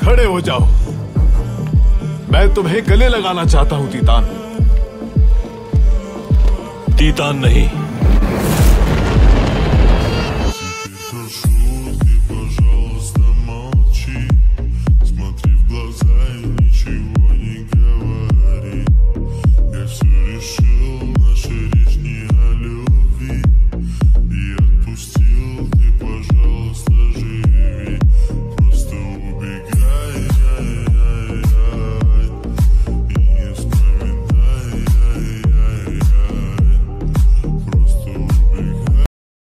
खड़े हो जाओ। मैं तुम्हें गले लगाना चाहता हूं तीतान। तीतान नहीं,